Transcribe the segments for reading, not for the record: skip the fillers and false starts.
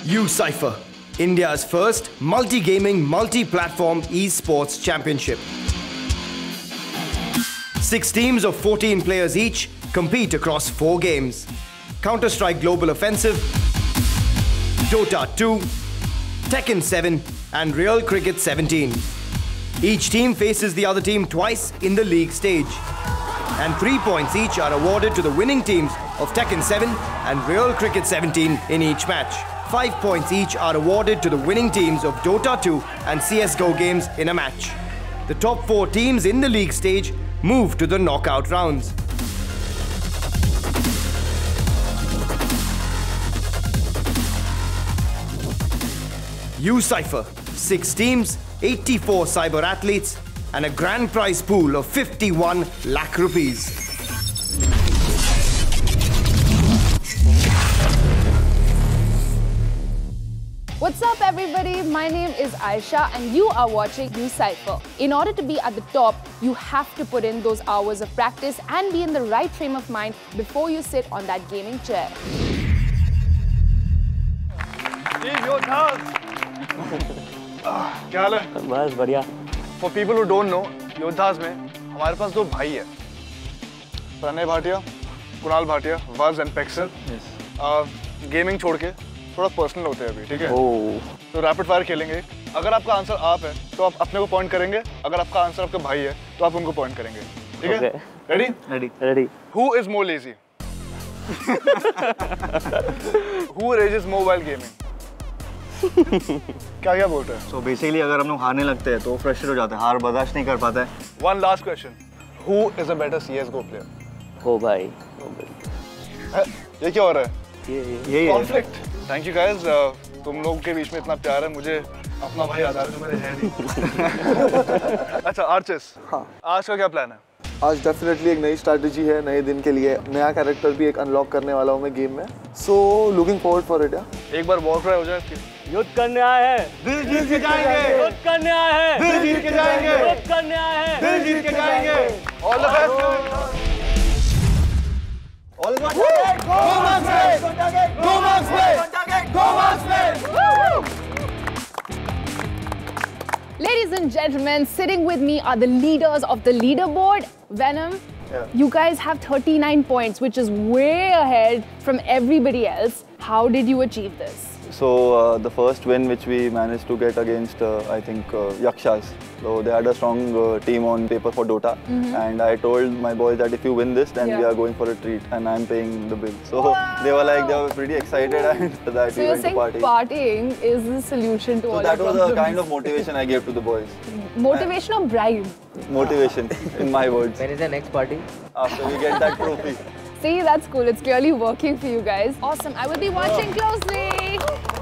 Ucypher, India's first multi-gaming, multi-platform esports championship. 6 teams of 14 players each compete across 4 games. Counter-Strike Global Offensive, DOTA 2, Tekken 7 and Real Cricket 17. Each team faces the other team twice in the league stage. And 3 points each are awarded to the winning teams of Tekken 7 and Real Cricket 17 in each match. 5 points each are awarded to the winning teams of Dota 2 and CSGO games in a match. The top 4 teams in the league stage move to the knockout rounds. Ucypher, 6 teams, 84 cyber athletes and a grand prize pool of 51 lakh rupees. What's up everybody, my name is Aisha and you are watching Ucypher. In order to be at the top, you have to put in those hours of practice and be in the right frame of mind before you sit on that gaming chair. Yodhas! क्या हाल है? बस बढ़िया। For people who don't know, Yodhas में हमारे पास 2 भाई हैं, प्रणय भाटिया, कुणाल भाटिया, वज and पेक्सर। Gaming छोड़ के थोड़ा पर्सनल होते हैं अभी, ठीक है? तो रैपिड फायर खेलेंगे। अगर आपका आंसर आप है तो आप अपने को पॉइंट करेंगे, अगर आपका आंसर आपका भाई है तो आप उनको पॉइंट करेंगे, ठीक है? Ready? Ready ready. Who is more lazy? Who rages more while gaming? क्या बोलते हैं? So basically अगर हम लोग हारने लगते हैं तो फ्रस्ट्रेट हो जाते हैं, हार बर्दाश्त नहीं कर पाता है। One last question. Who is a better CSGO player? हो भाई। ये क्या हो रहा है? ये Conflict. Thank you guys. तुम लोगों के बीच में इतना प्यार है, मुझे अपना भाई याद आ रहा है जो मेरे है नहीं। अच्छा आर्चिस, हाँ, आज का क्या प्लान है? आज डेफिनेटली एक नई स्ट्रैटेजी है, नए दिन के लिए नया कैरेक्टर भी एक अनलॉक करने वाला हूँ मैं गेम में। So looking forward for it. एक बार वॉक राइड हो जाए इसकी। युद्ध करने आए हैं, दिल जीत के जाएंगे। युद्ध करने आए हैं, दिल जीत के जाएंगे। युद्ध करने आए हैं, दिल जीत के जाएंगे। All the best. All the best. Go Marksmen! Go Marksmen! Go Marksmen! Ladies and gentlemen, sitting with me are the leaders of the leaderboard. Venom, you guys have 39 points, which is way ahead from everybody else. How did you achieve this? So the first win which we managed to get against, I think, Yakshas. So they had a strong team on paper for Dota, and I told my boys that if you win this, then we are going for a treat, and I'm paying the bill. So they were like, they were pretty excited, and that So we you're went to saying party. partying is the solution to all So that your was problems? a kind of motivation I gave to the boys. Motivation or bribe? Motivation, in my words. When is the next party? After we get that trophy. See, that's cool. It's clearly working for you guys. Awesome. I will be watching closely.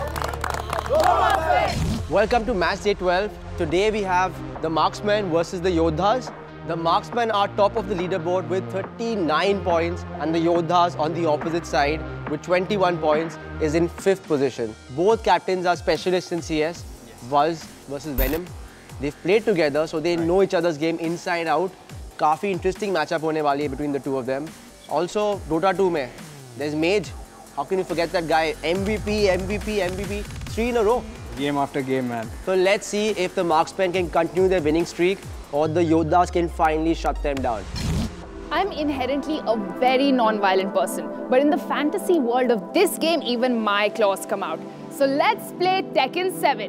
Welcome to match day 12. Today we have the Marksmen versus the Yodhas. The Marksmen are top of the leaderboard with 39 points and the Yodhas on the opposite side with 21 points is in 5th position. Both captains are specialists in CS. Vaz versus Venom. They've played together so they know each other's game inside out. काफी interesting matchup होने वाली है between the two of them. Also, Dota 2 में, there's Mage. How can you forget that guy? MVP, MVP, MVP, 3 in a row. Game after game, man. So let's see if the Marksmen can continue their winning streak or the Yodhas can finally shut them down. I'm inherently a very non-violent person, but in the fantasy world of this game, even my claws come out. So let's play Tekken 7.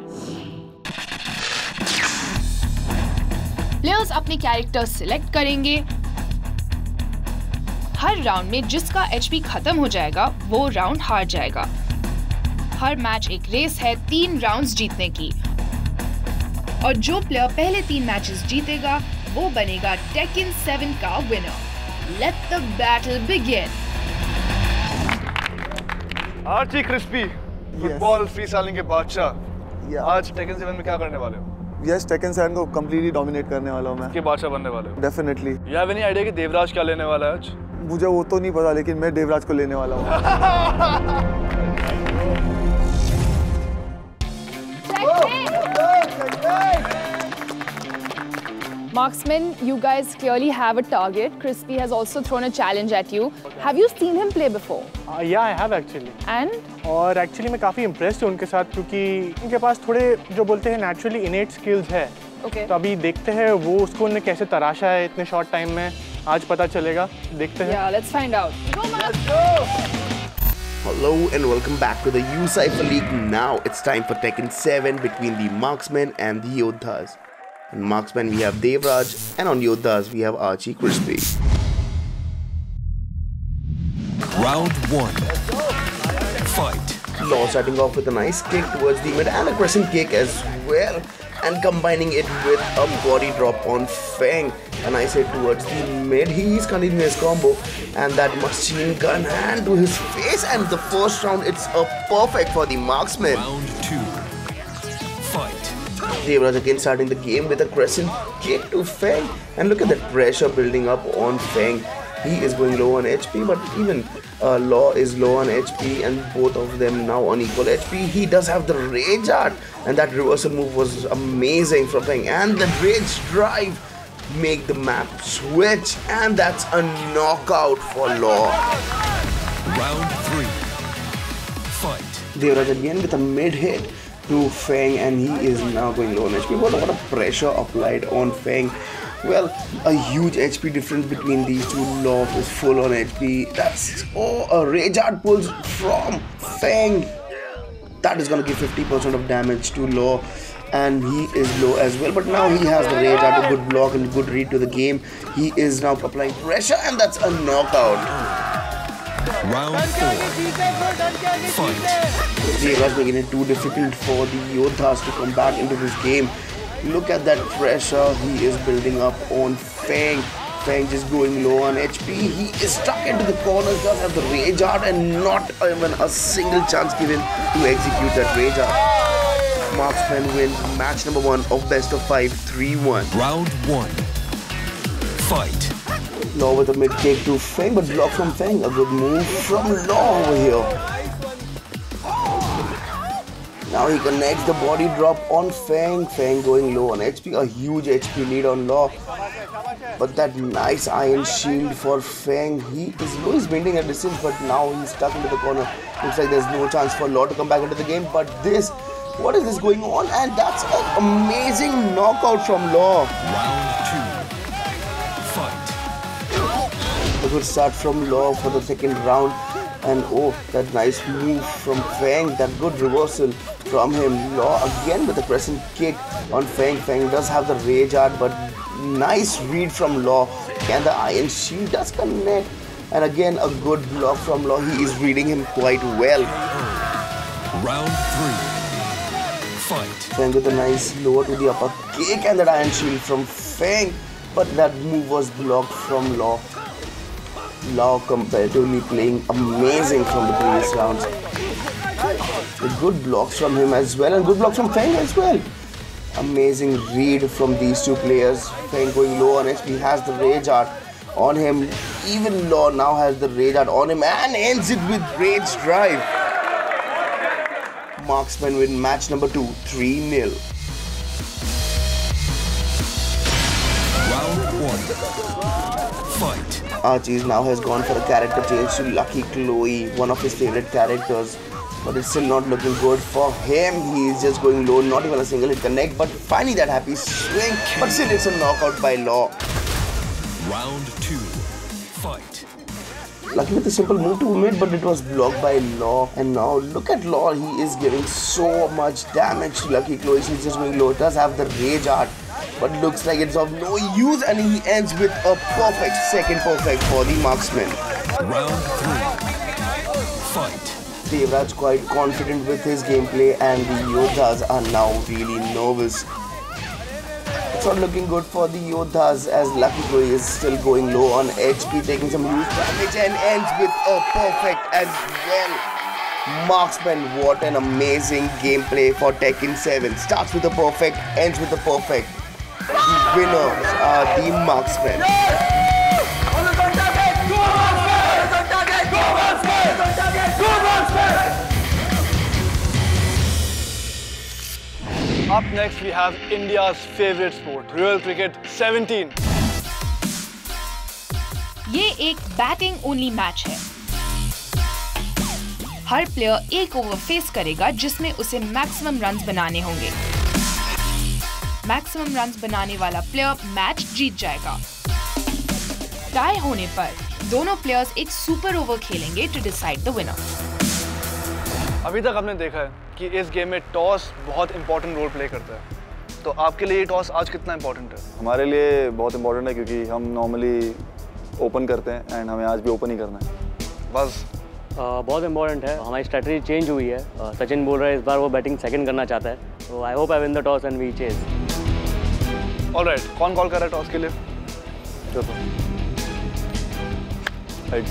Players अपने characters select करेंगे. हर round में जिसका HP खत्म हो जाएगा वो round हार जाएगा। हर मैच एक रेस है 3 राउंड्स जीतने की और जो प्लेयर पहले 3 मैचेस जीतेगा वो बनेगा Tekken 7 का winner. Let the battle begin. Archie crispy, football free सालिंग के बादशाह। आज Tekken 7 में क्या करने वाले हो? यस, टेकन 7 को कंप्लीटली डोमिनेट करने वाला हूँ मैं। के बादशाह बनने वाले हो? Definitely. You have any idea कि देवराज क्या लेने वाला है आज? मुझे वो तो नहीं पता, लेकिन मैं देवराज को लेने वाला हूँ। Marksmen, you guys clearly have a target. Crispy has also thrown a challenge at you. Have you seen him play before? Yeah, I have actually. And? और actually मैं काफ़ी impressed हूँ उनके साथ क्योंकि उनके पास थोड़े जो बोलते हैं naturally innate skills है. Okay. तो अभी देखते हैं वो उसको उन्होंने कैसे तराशा है इतने short time में. आज पता चलेगा. देखते हैं. Yeah, let's find out. Go, Mark! Let's go! Hello and welcome back to the Ucypher League. Now it's time for Tekken 7 between the Marksmen and the Yodhas. On Marksmen we have Devraj and on Yodhas we have Archie Crispy. Round 1. Fight. Law starting off with a nice kick towards the mid and a crescent kick as well, and combining it with a body drop on Feng. And I say towards the mid, he is continuing his combo and that machine gun hand to his face, and the first round it's a perfect for the Marksman. Round 2. Fight. Devraj again starting the game with a crescent kick to Feng, and look at that pressure building up on Feng. He is going low on HP, but even Law is low on HP, and both of them now on equal HP. He does have the Rage Art, and that reversal move was amazing from Feng, and the Rage Drive make the map switch, and that's a knockout for Law. Round 3. Fight. Devraj again with a mid hit to Feng, and he is now going low on HP. What a pressure applied on Feng. Well, a huge HP difference between these two. Law is full on HP. That's a Rage Art pulls from Feng. That is gonna give 50% of damage to Law, and he is low as well. But now he has the Rage Art, a good block and a good read to the game. He is now applying pressure, and that's a knockout. Round 4. Fight. Devraj making it too difficult for the Yodhas to come back into this game. Look at that pressure he is building up on Feng. Feng just going low on HP. He is stuck into the corners, does have the Rage Art, and not even a single chance given to execute that Rage Art. Marksmen win match number 1 of best of 5, 3-1. Round 1. Fight. Law with a mid kick to Feng, but block from Feng. A good move from Law over here. Now he connects the body drop on Feng. Feng going low on HP. A huge HP lead on Law. But that nice iron shield for Feng. He is low, he's maintaining a distance, but now he's stuck into the corner. Looks like there's no chance for Law to come back into the game. But this, what is this going on? And that's an amazing knockout from Law. Round 2. Fight. A good start from Law for the second round. And oh, that nice move from Feng, that good reversal from him. Law again with a crescent kick on Feng. Feng does have the Rage Art, but nice read from Law. And the iron shield does connect. And again, a good block from Law. He is reading him quite well. Round 3. Fight. Feng with a nice lower to the upper kick, and that iron shield from Feng. But that move was blocked from Law. Law comparatively playing amazing from the previous rounds. The good blocks from him as well, and good blocks from Feng as well. Amazing read from these two players. Feng going low on HP, has the Rage Art on him. Even Law now has the Rage Art on him and ends it with Rage Drive. Marksmen win match number 2, 3-0. Round 1. Fight. Archie now has gone for a character change to Lucky Chloe, one of his favorite characters. But it's still not looking good for him. He is just going low, not even a single hit connect. But finally that happy swing. But still it's a knockout by Law. Round 2. Fight. Lucky with a simple move to mid, but it was blocked by Law. And now look at Law. He is giving so much damage to Lucky Chloe. She's just going low. It does have the Rage Art, but looks like it's of no use, and he ends with a perfect second perfect for the Marksman. Round 3. Fight. Devraj quite confident with his gameplay, and the Yodhas are now really nervous. It's not looking good for the Yodhas, as Lucky Chloe is still going low on HP, taking some huge damage, and ends with a perfect as well. Marksman, what an amazing gameplay for Tekken 7. Starts with a perfect, ends with a perfect. The winners are the Marksmen. Up next we have India's favorite sport, real cricket 17. ये एक batting only match है। हर player एक over face करेगा जिसमें उसे maximum runs बनाने होंगे। मैक्सिमम रन्स बनाने वाला प्लेयर मैच जीत जाएगा। टाई होने पर दोनों प्लेयर्स एक सुपर ओवर खेलेंगे टू डिसाइड द विनर। अभी तक हमने देखा है कि इस गेम में टॉस बहुत इंपॉर्टेंट रोल प्ले करता है, तो आपके लिए ये टॉस आज कितना इंपॉर्टेंट है? हमारे लिए बहुत इंपॉर्टेंट है क्योंकि हम नॉर्मली ओपन करते हैं एंड हमें आज भी ओपन ही करना है। बस बहुत इंपॉर्टेंट है। हमारी स्ट्रेटजी चेंज हुई है। सचिन बोल रहा है इस बार वो बैटिंग सेकंड करना चाहता है, तो I hope I win the toss and we chase. Alright, कौन कॉल कर रहा है टॉस के लिए? हेड्स।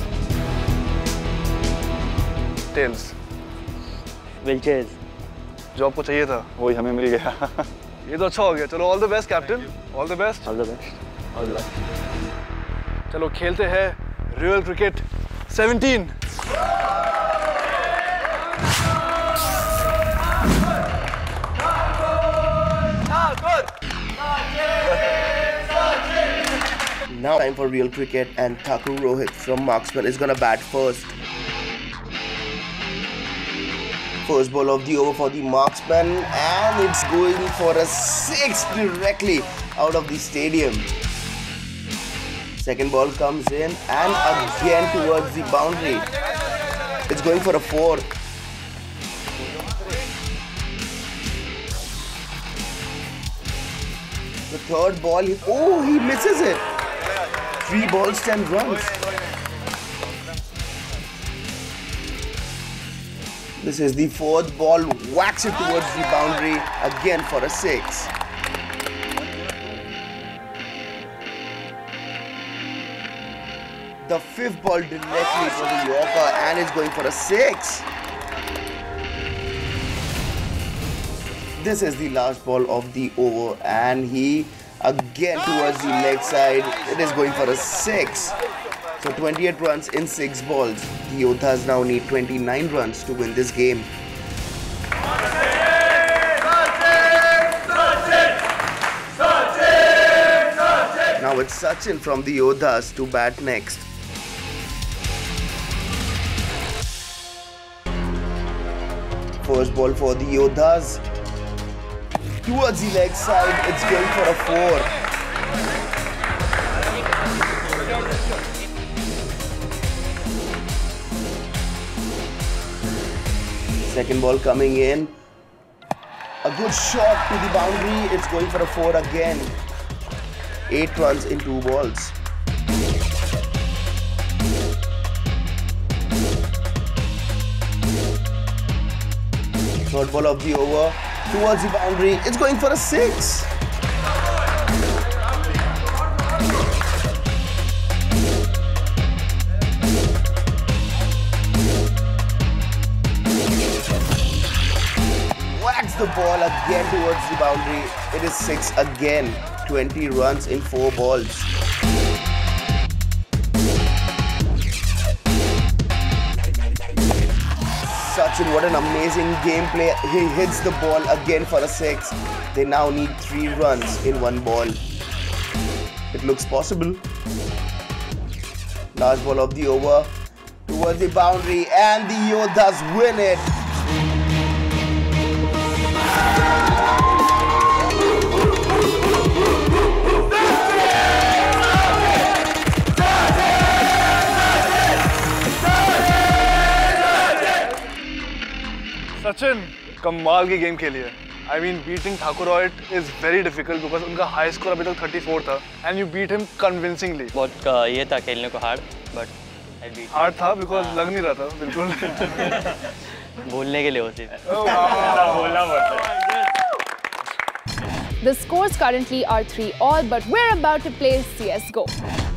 टेल्स। Will chase. जो आपको चाहिए था वही हमें मिल गया। ये तो अच्छा हो गया। चलो all the best captain, all the best. All the best. All the best. चलो खेलते हैं real cricket 17। Now time for real cricket and Thakur Rohit from Marksmen is gonna bat first. First ball of the over for the Marksmen and it's going for a 6 directly out of the stadium. Second ball comes in and again towards the boundary. It's going for a 4. The third ball, he misses it. 3 balls, 10 runs. This is the fourth ball, whacks it towards the boundary, again for a 6. The fifth ball directly for the Yorker and it's going for a 6. This is the last ball of the over and he again towards the leg side. It is going for a 6. So 28 runs in 6 balls. The Yodhas now need 29 runs to win this game. Now it's Sachin from the Yodhas to bat next. First ball for the Yodhas. Towards the leg side, it's going for a 4. Second ball coming in. A good shot to the boundary. It's going for a 4 again. 8 runs in 2 balls. Third ball of the over. Towards the boundary, it's going for a 6. Whacks the ball again towards the boundary. It is 6 again. 20 runs in 4 balls. Sachin, what an amazing gameplay. He hits the ball again for a 6. They now need 3 runs in 1 ball. It looks possible. Last ball of the over towards the boundary and the Yodhas win it. Sachin कमाल की game खेली है। I mean beating Thakur Rohit is very difficult because उनका high score अभी तक 34 था and you beat him convincingly. बहुत ये था खेलने को hard, but I beat. Hard था because लग नहीं रहा था बिल्कुल। बोलने के लिए हो सिर्फ। बोलना पड़ता है। The scores currently are 3-all, but we're about to play CS:GO.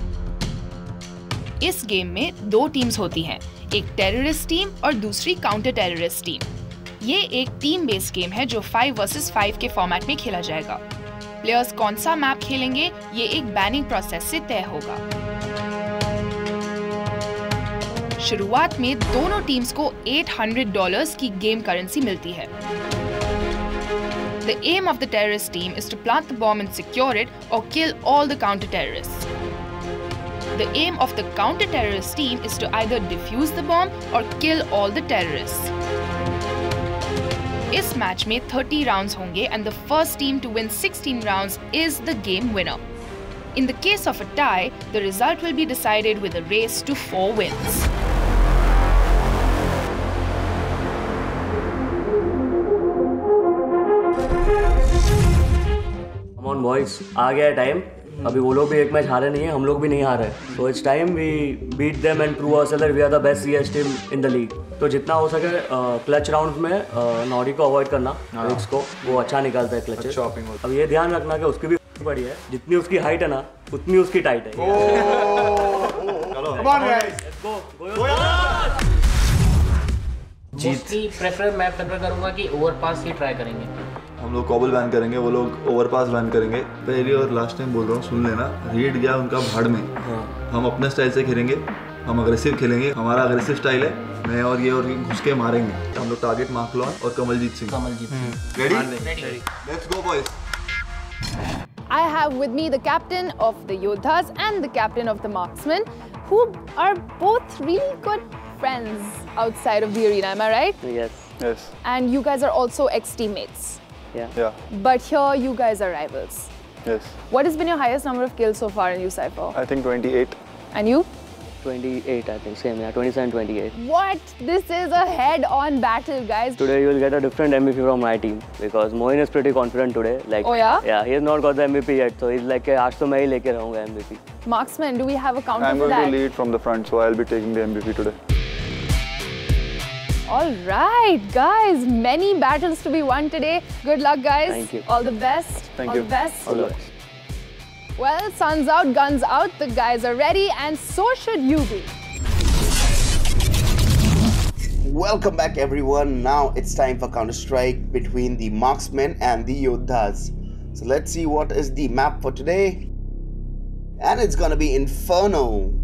इस गेम में 2 टीम्स होती हैं, एक टेररिस्ट टीम और दूसरी काउंटर टेररिस्ट टीम। ये एक टीम बेस्ड गेम है जो 5 वर्सेस 5 के फॉर्मेट में खेला जाएगा। प्लेयर्स कौन सा मैप खेलेंगे ये एक बैनिंग प्रोसेस से तय होगा। शुरुआत में दोनों टीम्स को $800 की गेम करेंसी मिलती है। The aim of the terrorist team is to plant the bomb and secure it or kill all the counter-terrorists. The aim of the counter-terrorist team is to either defuse the bomb or kill all the terrorists. इस match में 30 rounds होंगे and the first team to win 16 rounds is the game winner. In the case of a tie, the result will be decided with a race to 4 wins. Come on boys, आ गया time. अभी वो लोग भी एक match हारे नहीं है, हम लोग भी नहीं हारे. So it's time we beat them and prove ourselves that we are the best CS team in the league. तो जितना हो सके क्लच राउंड में नॉडी को अवॉइड करना, रिक्स को, वो अच्छा निकालता है क्लचेस. अब ये ध्यान रखना कि उसकी भी बड़ी है, जितनी उसकी हाइट है ना उतनी उसकी टाइट है. मोस्टली मैं प्रेफर करूंगा कि ओवरपास ही ट्राई करेंगे. हम लोग कॉबल बैन करेंगे, वो लोग ओवरपास बैन करेंगे. पहली और लास्ट टाइम बोल रहा हूँ, सुन लेना. रीड गया उनका भाड़ में. हम अपने स्टाइल से खेलेंगे, हम अग्रेसिव खेलेंगे. हमारा अग्रेसिव स्टाइल है. मैं और ये घुस के मारेंगे. हम लोग टारगेट मार्कलॉन और Kamaljeet Singh. Ready? Let's go boys. I have with me the captain of the Yodhas and the captain of the Marksmen, who are both really good friends outside of the arena. Am I right? Yes. Yes. And you guys are also ex-teammates. Yeah. But here you guys are rivals. Yes. What has been your highest number of kills so far in Ucypher? I think 28. And you? 28, I think. Same, yeah. 27-28. What? This is a head-on battle, guys. Today you will get a different MVP from my team because Moin is pretty confident today. Like, oh yeah? Yeah, he has not got the MVP yet, so he's like, आज तो मैं ही लेके रहूँगा MVP. Marksman, do we have a counter I'm for that? going to lead from the front, so I'll be taking the MVP today. All right, guys. Many battles to be won today. Good luck, guys. Thank you. All the best. Thank All you. the best. All the best. Well, sun's out, guns out. The guys are ready, and so should you be. Welcome back everyone. Now it's time for Counter-Strike between the Marksmen and the Yodhas. So let's see what is the map for today. And it's gonna be Inferno.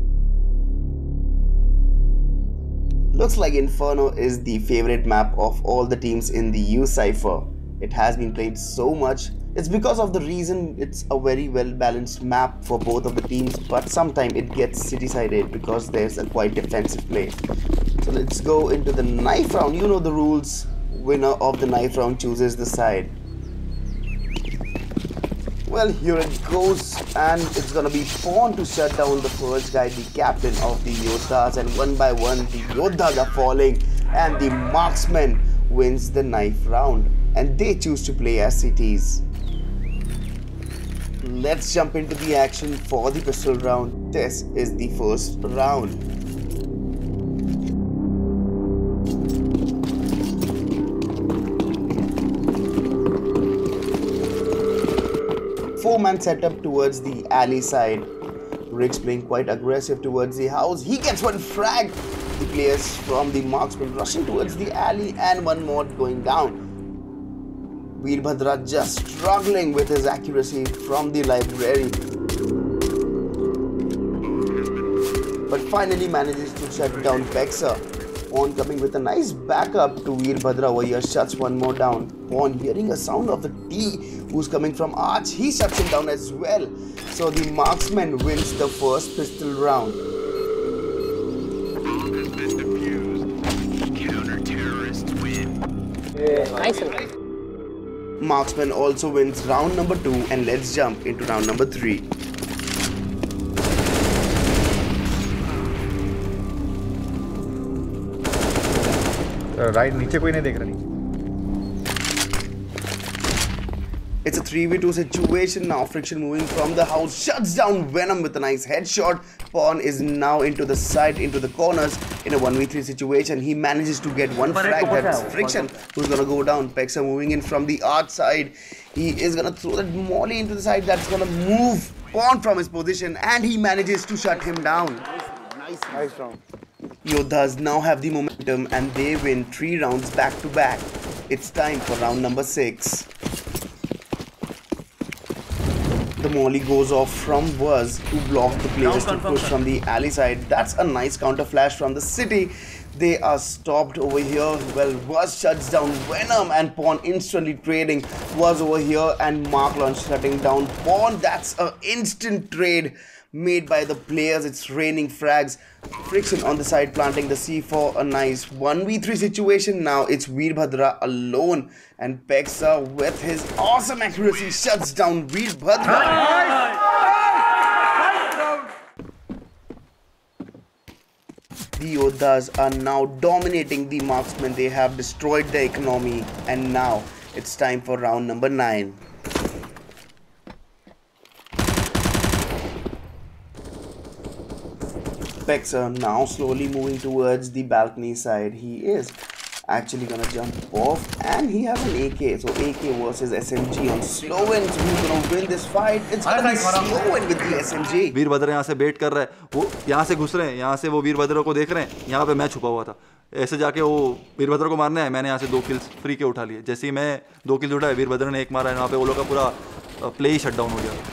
Looks like Inferno is the favorite map of all the teams in the Ucypher. It has been played so much. It's because of the reason it's a very well balanced map for both of the teams, but sometimes it gets city-sided because there's a quite defensive play. So let's go into the knife round. You know the rules. Winner of the knife round chooses the side. Well, here it goes, and it's gonna be Pawn to shut down the first guy, the captain of the Yodhas, and one by one the Yodhas are falling, and the Marksman wins the knife round, and they choose to play as cities. Let's jump into the action for the pistol round. This is the first round. Four-man setup towards the alley side. Rick's playing quite aggressive towards the house. He gets one frag. The players from the Marksmen rushing towards the alley, and one more going down. Veerbhadra just struggling with his accuracy from the library, but finally manages to shut down Pexa. Pawn coming with a nice backup to Veerbhadra over here, shuts one more down. Pawn hearing a sound of the T who's coming from Arch, he shuts him down as well. So the Marksman wins the first pistol round. Counter-terrorists win. Nice. Marksman also wins round number 2, and let's jump into round number 3. Right नीचे कोई नहीं देख रहा. It's a 3v2 situation now. Friction moving from the house, shuts down Venom with a nice headshot. Pawn is now into the side, into the corners in a 1v3 situation. He manages to get one frag. That's Friction who's gonna go down. Pexa moving in from the art side. He is gonna throw that molly into the side. That's gonna move Pawn from his position, and he manages to shut him down. Nice round. Yodhas now have the momentum, and they win 3 rounds back to back. It's time for round number 6. The molly goes off from Waz to block the players to push from the alley side. That's a nice counter flash from the city. They are stopped over here. Well, Waz shuts down Venom and Pawn instantly trading. Waz over here and Mark launch shutting down Pawn. That's an instant trade made by the players. It's raining frags. Friction on the side planting the C4. A nice 1v3 situation. Now it's Veerbhadra alone and Pexa with his awesome accuracy shuts down Veerbhadra. The Yodhas are now dominating the Marksmen. They have destroyed the economy and now it's time for round number 9. Pexa now slowly moving towards the balcony side. He is actually gonna jump off and he has an AK. So AK versus SMG on Slowen. So who's gonna win this fight? It's gonna be Slowen with the SMG. Virbhadra यहाँ से बेट कर रहा है, वो यहाँ से घुस रहे हैं, यहाँ से वो वीरभद्र को देख रहे हैं, यहाँ पे मैं छुपा हुआ था, ऐसे जाके वो वीरभद्र को मारना है. मैंने यहाँ से 2 किल्स फ्री के उठा लिए. जैसे ही मैं 2 किल्स उठाए वीरभद्र ने 1 मारा है, यहाँ पे वो लोग का पूरा प्ले ही शट डाउन हो गया.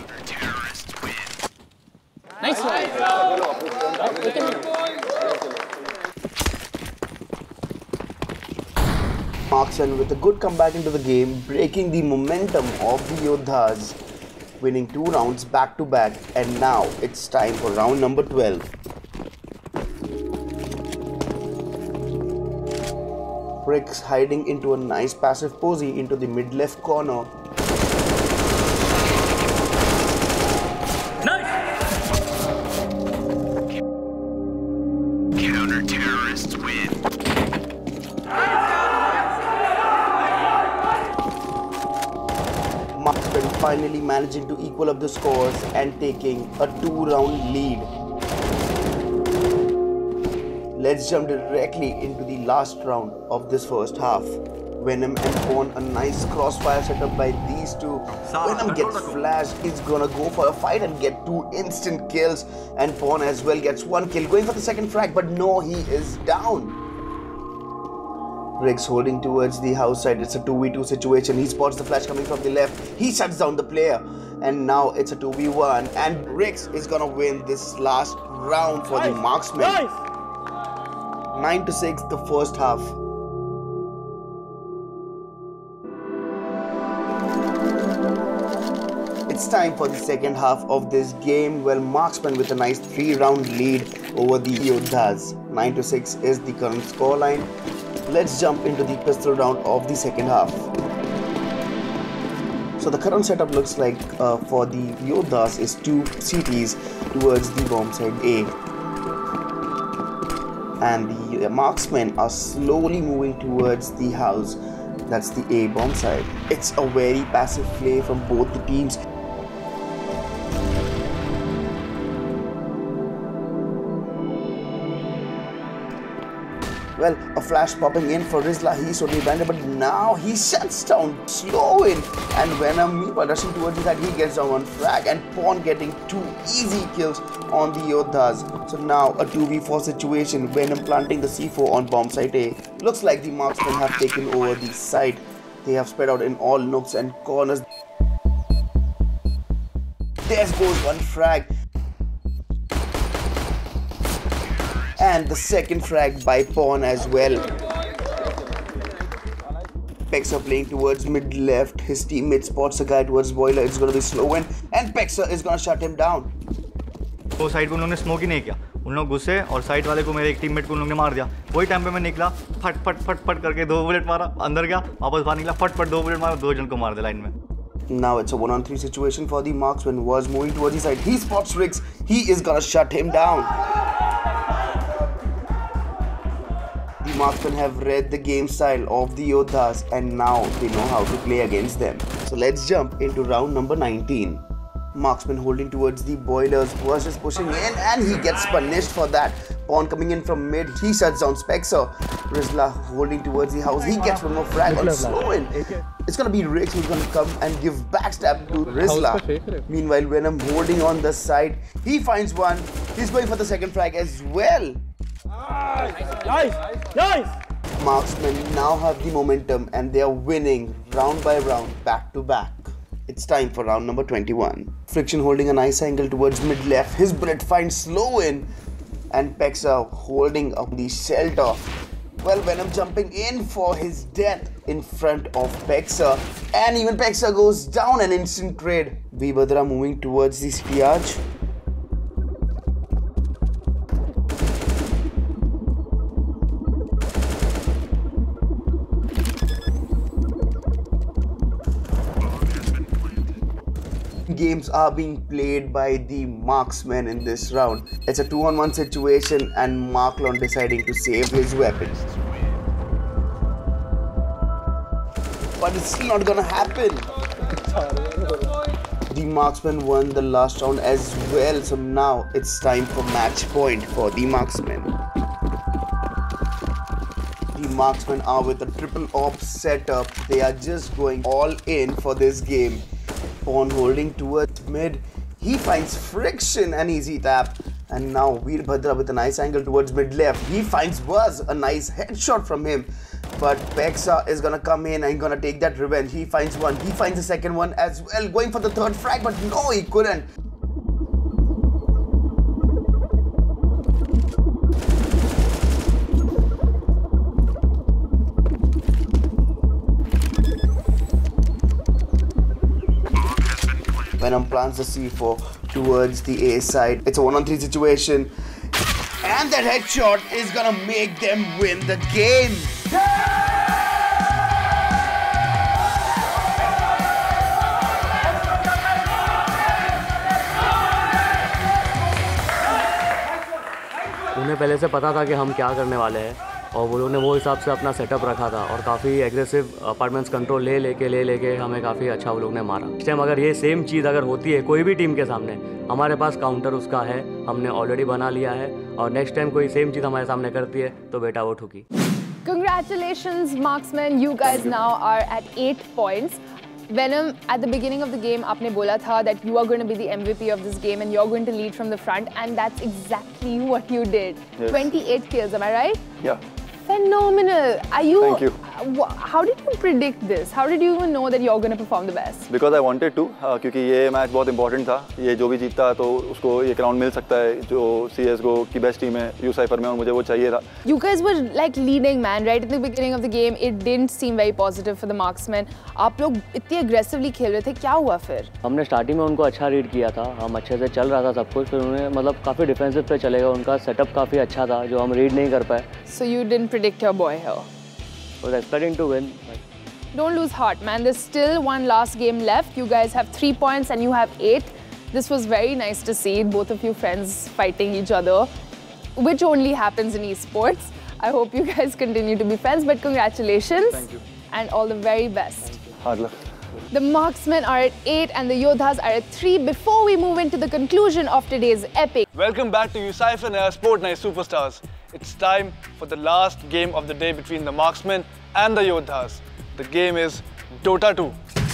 Marksmen with a good comeback into the game, breaking the momentum of the Yodhas, winning 2 rounds back to back, and now it's time for round number 12. Rick's hiding into a nice passive posy into the mid left corner. Counter-terrorists win. Marksmen finally managing to equal up the scores and taking a 2-round lead. Let's jump directly into the last round of this first half. Venom and Pawn, a nice crossfire setup by these two. Venom gets flashed, he's gonna go for a fight and get 2 instant kills, and Pawn as well gets 1 kill, going for the second frag, but no, he is down. Riggs holding towards the house side. It's a 2v2 situation. He spots the flash coming from the left. He shuts down the player, and now it's a 2v1, and Riggs is gonna win this last round for the Marksmen. 9-6 the first half. It's time for the second half of this game. Well, Marksmen with a nice 3-round lead over the Yodhas. 9-6 is the current scoreline. Let's jump into the pistol round of the second half. So the current setup looks like for the Yodhas is 2 CTs towards the bomb side A. And the Marksmen are slowly moving towards the house. That's the A bomb side. It's a very passive play from both the teams. Well, a flash popping in for Rizla. He's totally blinded, but now he shuts down Slowen. And Venom rushing towards his side, he gets down 1 frag, and Pawn getting 2 easy kills on the Yodhas. So now a 2v4 situation. Venom planting the C4 on bomb site A. Looks like the Marksmen have taken over the site. They have spread out in all nooks and corners. There goes 1 frag. And the second frag by Pawn as well. Pexa playing towards mid left. His teammate spots a guy towards boiler. It's gonna be Slowen, and Pexa is gonna shut him down. वो side पे उन्होंने smoke ही नहीं किया. उन लोग घुसे और side वाले को मेरे एक टीममेट को उन लोगों ने मार दिया. वही टाइम पे मैं निकला, फट फट फट फट करके 2 बुलेट मारा, अंदर गया, वापस बाहर निकला, फट फट 2 बुलेट मारा, 2 जन को मार दिया लाइन में. Now it's a 1-on-3 situation for the Marksman. Was moving towards his side. He spots Riggs. He is gonna shut him down. The Marksmen have read the game style of the Yodhas, and now they know how to play against them. So let's jump into round number 19. Marksman holding towards the boilers. Was just pushing in, and he gets punished for that. Pawn coming in from mid. He shuts down Spexer. Rizla holding towards the house. He gets 1 more frag on Slowen. It's gonna be Riggs who's gonna come and give backstab to Rizla. Meanwhile, Venom holding on the side. He finds 1. He's going for the second frag as well. Nice! Marksmen now have the momentum and they are winning round by round, back to back. It's time for round number 21. Friction holding a nice angle towards mid left. His bullet finds slow in, and Pexa holding up the shelter. Well, Venom jumping in for his death in front of Pexa, and even Pexa goes down. An instant trade. Vibhadra moving towards the Spiage. Games are being played by the Marksmen in this round. It's a 2-on-1 situation and Marklon deciding to save his weapons. But it's still not gonna happen. The Marksmen won the last round as well, so now it's time for match point for the Marksmen. The Marksmen are with a triple op setup. They are just going all in for this game. Pawn holding towards mid. He finds Friction, an easy tap. And now Veerbhadra with a nice angle towards mid left. He finds Buzz, a nice headshot from him. But Pexa is gonna come in and gonna take that revenge. He finds one. He finds the second one as well. Going for the third frag, but no, he couldn't. Venom plants the C4 towards the A side. It's a 1-on-3 situation. And that headshot is gonna make them win the game. उन्हें पहले से पता था कि हम क्या करने वाले हैं और वो लोग ने वो हिसाब से अपना सेटअप रखा था और काफ़ी एग्रेसिव अपार्टमेंट्स कंट्रोल ले लेके हमें काफ़ी अच्छा वो लोग ने मारा। इस टाइम अगर ये सेम चीज़ अगर होती है कोई भी टीम के सामने, हमारे पास काउंटर उसका है, हमने ऑलरेडी बना लिया है और नेक्स्ट टाइम कोई सेम चीज़ हमारे सामने करती है तो बेटा वो ठुकी। Congratulations, Marksmen. You guys now are at 8 points. Venom, at the beginning of the game, आपने बोला था that you are going to be the MVP of this game and you're going to lead from the front, and that's exactly what you did. Yes. 28 kills, am I right? Yeah. Phenomenal. Are you? Thank you. How did you predict this? How did you even know that you're going to perform the best? Because I wanted to, क्योंकि ये match बहुत important था. ये जो भी जीतता तो उसको ये क्राउन मिल सकता है जो CS:GO की बेस्ट टीम है Ucypher में और मुझे वो चाहिए था. You guys were like leading man right at the beginning of the game. It didn't seem very positive for the Marksmen. आप लोग इतने aggressively खेल रहे थे, क्या हुआ फिर? हमने स्टार्टिंग में उनको अच्छा रीड किया था, हम अच्छे से चल रहा था सब कुछ, फिर उन्हें मतलब काफ़ी डिफेंसिव पे चलेगा, उनका सेटअप काफ़ी अच्छा था जो हम रीड नहीं कर पाए. So you didn't predict your boy here. I was expecting to win. Don't lose heart, man. There's still one last game left. You guys have 3 points and you have 8. This was very nice to see both of you friends fighting each other, which only happens in esports. I hope you guys continue to be friends, but congratulations. Thank you. And all the very best. Hard luck. The Marksmen are at 8 and the Yodhas are at 3. Before we move into the conclusion of today's epic. Welcome back to Ucypher and our Sport Night Superstars. It's time for the last game of the day between the Marksmen and the Yodhas. The game is DOTA 2.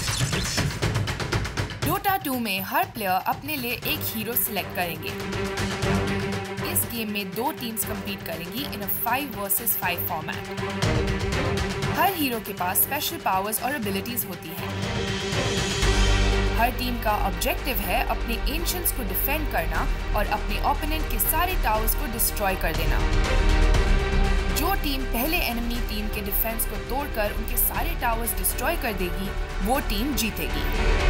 DOTA 2 में हर player अपने लिए एक hero select करेंगे। इस game में 2 teams compete करेंगी in a 5 versus 5 format. हर hero के पास स्पेशल पावर्स और एबिलिटीज होती हैं। हर टीम का ऑब्जेक्टिव है अपने एंशियंट्स को डिफेंड करना और अपने ओपोनेंट के सारे टावर्स को डिस्ट्रॉय कर देना। जो टीम पहले एनिमी टीम के डिफेंस को तोड़कर उनके सारे टावर्स डिस्ट्रॉय कर देगी, वो टीम जीतेगी।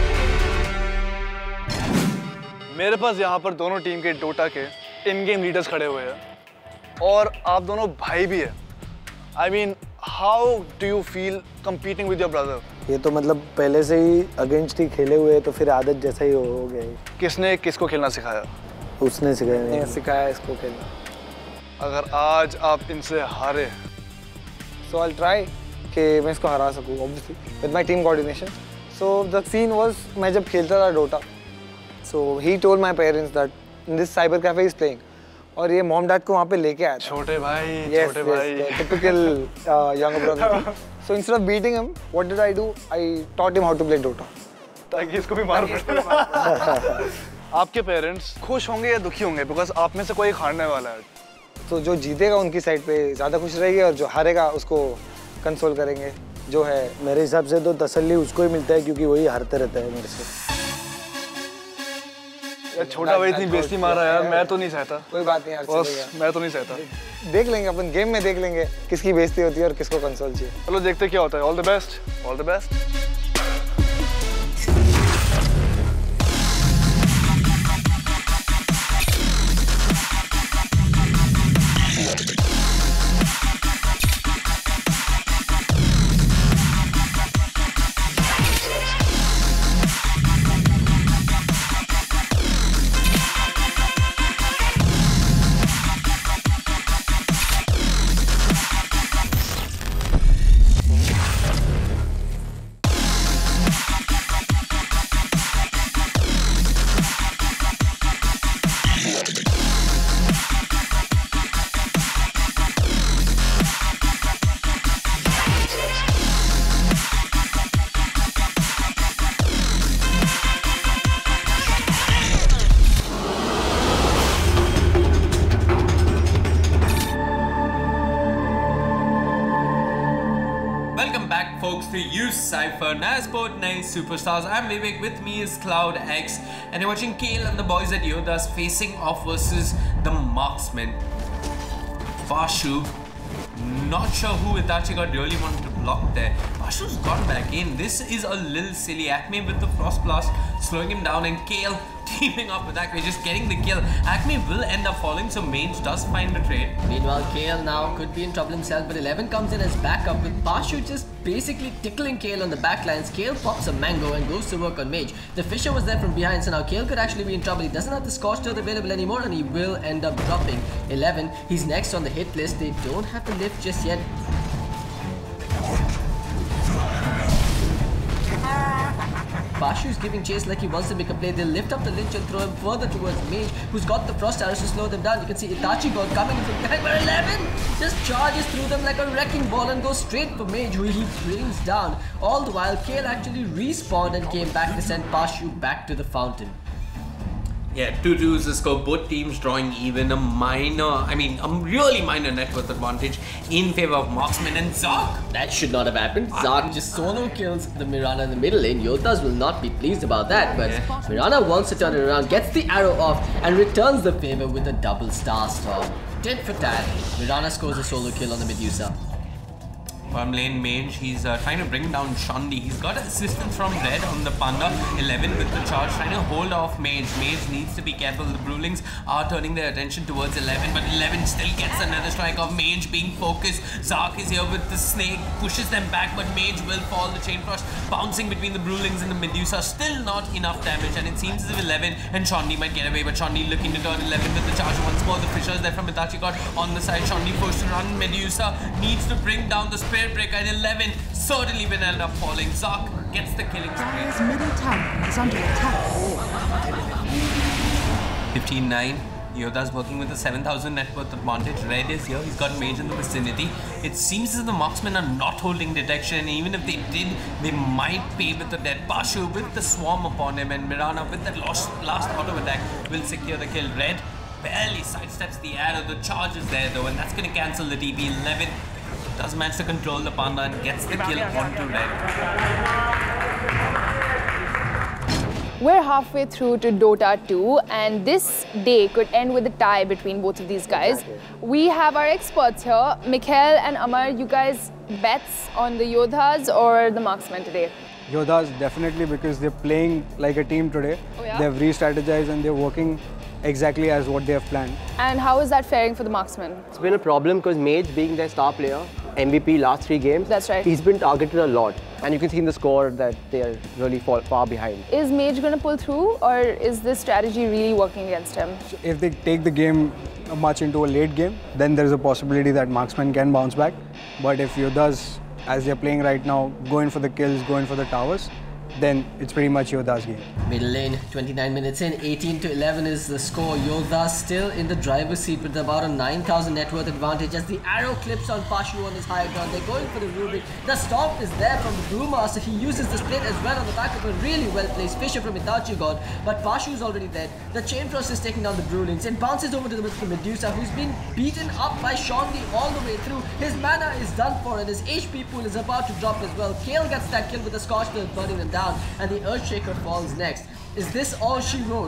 मेरे पास यहाँ पर दोनों टीम के डोटा के इन गेम लीडर्स खड़े हुए हैं और आप दोनों भाई भी हैं। I mean, how do you feel competing with your brother? ये तो मतलब पहले से ही अगेंस्ट ही खेले हुए तो फिर आदत जैसा ही हो गया। किसने किसको खेलना सिखाया? उसने सिखाया, सिखाया इसको खेलना। अगर आज आप इनसे हारे, so I'll try कि मैं इसको हरा सकूँ, obviously with my team coordination. So the scene was मैं जब खेलता था Dota, so he told my parents that in this cyber cafe is playing. और ये मॉम डैड को वहाँ पे लेके आया। छोटे भाई, yes, छोटे भाई। Typical younger brother. So instead of beating him, what did I do? I taught him how to play Dota. ताकि इसको भी मार पड़े। आपके पेरेंट्स खुश होंगे या दुखी होंगे? Because आप में से कोई हारने वाला है। तो जो जीतेगा उनकी साइड पे ज़्यादा खुश रहेगी और जो हारेगा उसको कंसोल करेंगे। जो है मेरे हिसाब से तो तसल्ली उसको ही मिलता है क्योंकि वही हारते रहता है मेरे से। यार छोटा भाई इतनी बेइज्जती मारा यार, मैं तो नहीं सहता। कोई बात नहीं यार, चलेगा। मैं तो नहीं सहता। देख लेंगे अपन, गेम में देख लेंगे किसकी बेइज्जती होती है और किसको कंसोल चाहिए। चलो देखते क्या होता है। All the best, all the best. Folks, to Ucypher, Nasport Nice Superstars. I'm Vivek, with me is Cloud X, and you're watching Kale and the boys at Yodhas facing off versus the Marksmen. Vashu, not sure who Itachi got really wanted to block there. Vashu's gone back in. This is a little silly. Acme with the Frost Blast, slowing him down, and Kale teaming up with Acme, just getting the kill. Acme will end up falling, so Mage does find the trade. Meanwhile, Kale now could be in trouble himself, but 11 comes in as backup with Bashu just basically tickling Kale on the backlines. Kale pops a mango and goes to work on Mage. The Fisher was there from behind, so now Kale could actually be in trouble. He doesn't have the Scorched Earth available anymore, and he will end up dropping. 11, he's next on the hit list. They don't have the lift just yet. Bashu's giving chase like he wants to make a play. They'll lift up the Lynch and throw him further towards Mage, who's got the Frost Arrows to slow them down. You can see Itachi God coming from behind, but 11 just charges through them like a wrecking ball and goes straight for Mage, who he brings down. All the while, Kale actually respawned and came back to send Bashu back to the fountain. Yeah, 2-2 is the score. Both teams drawing even. A really minor net worth advantage in favor of Marksmen and Zark. That should not have happened. Zark just solo kills the Mirana in the middle lane. Yodhas will not be pleased about that, but Mirana wants to turn it around, gets the arrow off, and returns the favor with a double star storm. Tit for tat, Mirana scores a solo kill on the Medusa. Bottom lane Mage, he's trying to bring down Shandi. He's got assistance from Red on the Panda. 11 with the charge, trying to hold off Mage. Mage needs to be careful. The Brewlings are turning their attention towards 11, but 11 still gets another strike of Mage being focused. Zark is here with the snake, pushes them back, but Mage will fall. The Chain Frost bouncing between the Brewlings and the Medusa. Still not enough damage, and it seems as if 11 and Shandi might get away, but Shandi looking to turn 11 with the charge once more. The Fisher is there from Itachi God on the side. Shandi forced to run. Medusa needs to bring down the Spirit Breaker, and 11 certainly will end up falling. Zark gets the killing spree. His middle tower is under attack. 15-9. Yodhas working with a 7,000 net worth advantage. Red is here. He's got Mage in the vicinity. It seems as if the Marksmen are not holding detection. Even if they did, they might pay with the dead. Bashu with the swarm upon him, and Mirana with that last auto attack will secure the kill. Red barely sidesteps the arrow. The charge is there though, and that's going to cancel the TP. 11 does manage to control the Panda and gets the kill onto Red. We're halfway through to Dota 2, and this day could end with a tie between both of these guys. We have our experts here, Mikhail and Amar. You guys bets on the Yodhas or the Marksmen today? Yodhas definitely, because they're playing like a team today. Oh, yeah? They've re-strategized and they're working exactly as what they have planned. And how is that faring for the Marksmen? It's been a problem because Mage, being their star player, MVP last 3 games, that's right, he's been targeted a lot, and you can see in the score that they are really far behind. Is Mage going to pull through, or is this strategy really working against him? If they take the game much into a late game, then there's a possibility that Marksmen can bounce back. But if Yodhas, as they're playing right now, going for the kills, going for the towers, then it's pretty much Yodhas' game. Middle lane, 29 minutes in, 18-11 is the score. Yodhas still in the driver's seat with about a 9,000 net worth advantage as the arrow clips on Pashu on his high ground. They're going for the Rubik. The stomp is there from the Brewmaster. He uses the split as well on the back of a really well-placed Fisher from Itachi God, but Pashu is already dead. The Chain Frost is taking down the Brewlings and bounces over to the Medusa, who's been beaten up by Shandi all the way through. His mana is done for and his HP pool is about to drop as well. Kale gets that kill with the Scorched Earth burning them down, and the Earthshaker falls next. Is this all she wrote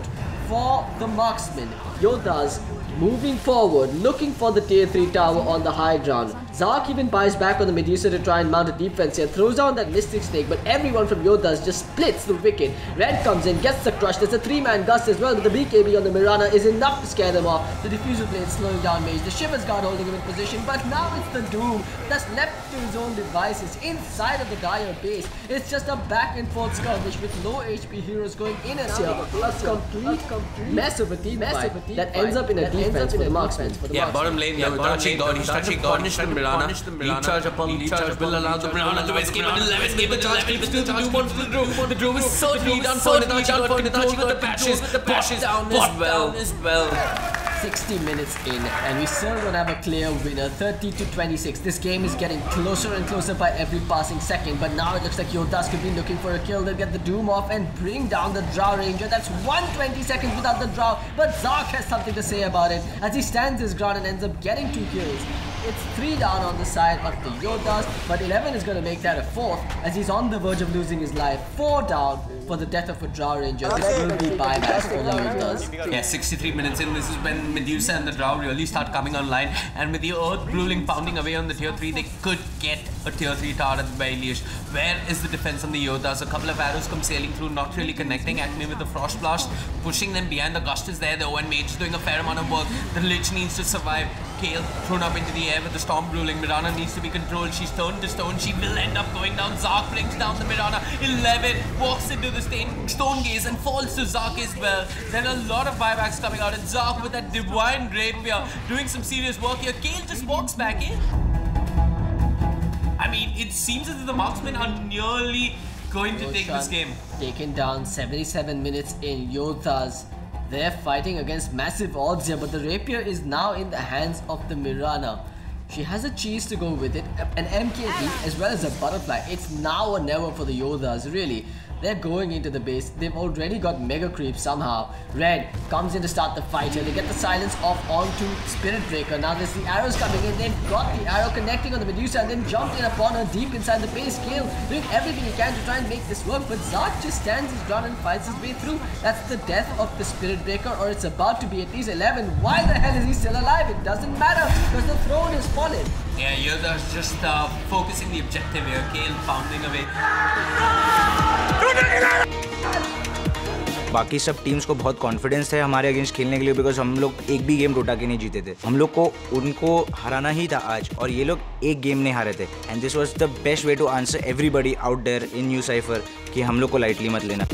for the Marksmen. Yodhas moving forward, looking for the tier 3 tower on the high ground. Zark even buys back on the Medusa to try and mount a defense here, throws down that Mystic Snake, but everyone from Yodhas just splits the wicket. Red comes in, gets the crush, there's a 3-man gust as well, but the BKB on the Mirana is enough to scare them off. The Diffuser Blade slowing down Mage, the Shivers Guard holding him in position, but now it's the Doom that's left to his own devices inside of the Dire base. It's just a back and forth skirmish with low HP heroes going in and out. A complete mess of a team fight that ends up in a defense for the Marksmen. Yeah, bottom lane, he's touching God, punish the Mirana. Lead charge upon lead charge will allow the Mirana to escape and 11 give the charge, but still the Doom onto the Doom. The Doom is certainly done for Nitachi got the patches down as well. 60 minutes in and we still don't have a clear winner. 30-26. This game is getting closer and closer by every passing second, but now it looks like Yodhas could be looking for a kill. They'll get the Doom off and bring down the Drow Ranger. That's 120 seconds without the Drow, but Zark has something to say about it as he stands his ground and ends up getting 2 kills. It's 3 down on the side of the Yodhas, but 11 is going to make that a 4th as he's on the verge of losing his life. 4 down for the death of a Drow Ranger. This will be buybacks for the Yodhas. Yeah, 63 minutes in, this is when Medusa and the Drow really start coming online, and with the Earth Bruling pounding away on the tier 3, they could get a tier 3 tower at the very least. Where is the defense on the Yodhas? A couple of arrows come sailing through, not really connecting. Acme with the Frost Blast, pushing them behind. The Gust is there though, and Mage is doing a fair amount of work. The Lich needs to survive. Kale thrown up into the air with the Storm Bruling. Mirana needs to be controlled. She's turned to stone. She will end up going down. Zark brings down the Mirana. 11 walks into the stone gaze and falls to Zark as well. Then a lot of buybacks coming out, and Zark with that Divine Rapier doing some serious work here. Kale just walks back in. I mean, it seems as if the Marksmen are nearly going to take this game. Taken down 77 minutes in. Yodhas, they're fighting against massive odds here, but the Rapier is now in the hands of the Mirana. She has a cheese to go with it, an MKB as well as a butterfly. It's now or never for the Yodhas, really. They're going into the base. They've already got mega creep somehow. Red comes in to start the fight here. They get the silence off onto Spirit Breaker. Now there's the arrows coming in. They've got the arrow connecting on the Medusa and then jumped in upon her deep inside the base. Kale doing everything he can to try and make this work, but Zark just stands his ground and fights his way through. That's the death of the Spirit Breaker, or it's about to be at least 11. Why the hell is he still alive? It doesn't matter because the throne is fallen. Yeah, Yodhas just focusing the objective here. Kale pounding away. बाकी सब teams को बहुत confidence है हमारे against खेलने के लिए, because हम लोग एक भी गेम डोटा के नहीं जीते थे. हम लोग को उनको हराना ही था आज, और ये लोग एक गेम नहीं हारे थे. And this was the best way to answer everybody out there in Ucypher कि हम लोग को लाइटली मत लेना.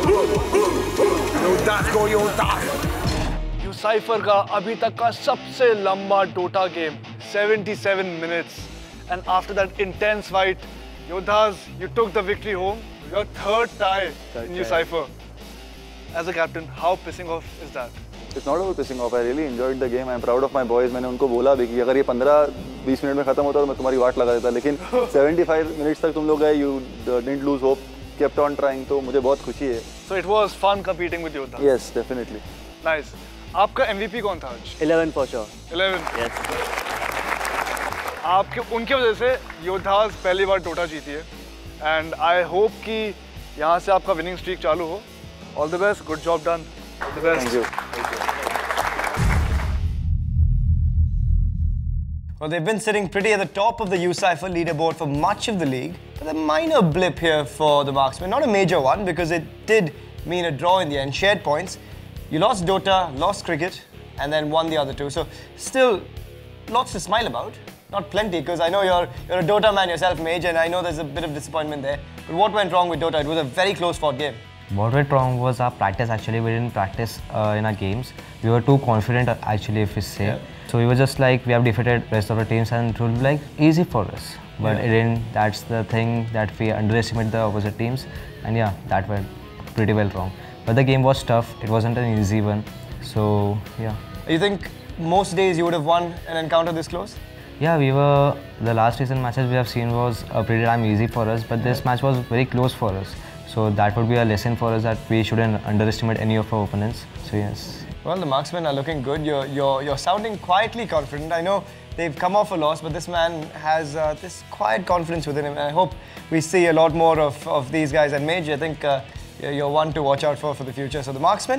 यूसाइफर का अभी तक का सबसे लंबा Dota game 77 minutes, and after that intense fight Yodhas, you took the victory home. Your third tie in Ucypher. As a captain, how pissing off is that? It's not about pissing off. I really enjoyed the game. I'm proud of my boys. मैंने उनको बोला भी कि अगर ये 15-20 minute में खत्म होता तो मैं तुम्हारी वाट लगा देता, लेकिन 75 मिनट्स तक तुम लोग गए. You didn't lose hope. Kept on trying. तो मुझे बहुत खुशी है. So it was fun competing with Yodhas. Yes, definitely. Nice. आपका MVP कौन था आज? 11 for sure. 11. Yes. आपके उनके वजह से Yodhas पहली बार डोटा जीती है, and I hope कि यहाँ से आपका winning streak चालू हो. All the best. Good job done. All the best. Thank you. Well, they've been sitting pretty at the top of the Ucypher leaderboard for much of the league. But a minor blip here for the Marksmen. Not a major one, because it did mean a draw in the end. Shared points. You lost Dota, lost Cricket, and then won the other two. So still lots to smile about. Not plenty, because I know you're a Dota man yourself, Mage, and I know there's a bit of disappointment there. But what went wrong with Dota? It was a very close fought game. What went wrong was our practice. Actually, we didn't practice in our games. We were too confident, actually, if we say. Yeah. So we were just like, we have defeated rest of the teams and it will be like easy for us. But it didn't. That's the thing, that we underestimate the opposite teams. And yeah, that went pretty well wrong. But the game was tough. It wasn't an easy one. So yeah. You think most days you would have won an encounter this close? Yeah, the last recent matches we have seen was pretty damn easy for us, but this match was very close for us. So that would be a lesson for us, that we shouldn't underestimate any of our opponents. So yes. Well, the Marksmen are looking good. You're sounding quietly confident. I know they've come off a loss, but this man has this quiet confidence within him. And I hope we see a lot more of these guys. And Mage, I think you're one to watch out for the future. So the Marksmen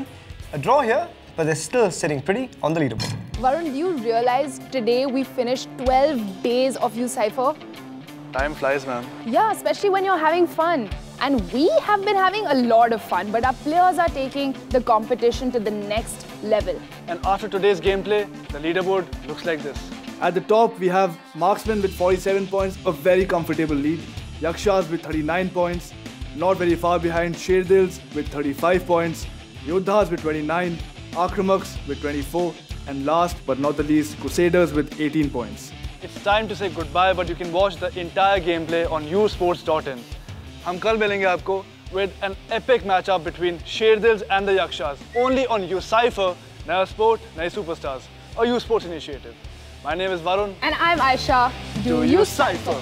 A draw here, but they're still sitting pretty on the leaderboard. Varun, do you realize today we finished 12 days of Ucypher? Time flies, man. Yeah, especially when you're having fun. And we have been having a lot of fun, but our players are taking the competition to the next level. And after today's gameplay, the leaderboard looks like this. At the top, we have Marksmen with 47 points, a very comfortable lead. Yakshas with 39 points. Not very far behind, Sherdils with 35 points. Yodhas with 29. Akramaks with 24. And last but not the least, Crusaders with 18 points. It's time to say goodbye, but you can watch the entire gameplay on usports.in. हम कल मिलेंगे आपको with an epic matchup between Sherdils and the Yakshas, only on Ucypher, Naya Sport, Naya Superstars, a U-Sports initiative. My name is Varun. And I'm Aisha. Do Ucypher.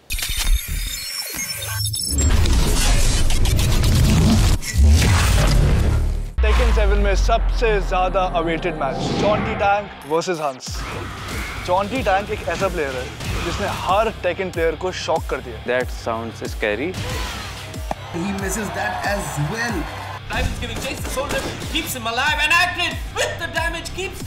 Tekken 7 में सबसे ज़्यादा awaited match, Jaunty Tank versus Hans. Jaunty Tank एक ऐसा player है जिसने हर Tekken player को shock कर दिया. That sounds scary. He misses that as well. Diamond's giving chase, the soldier keeps him alive and active with the damage, keeps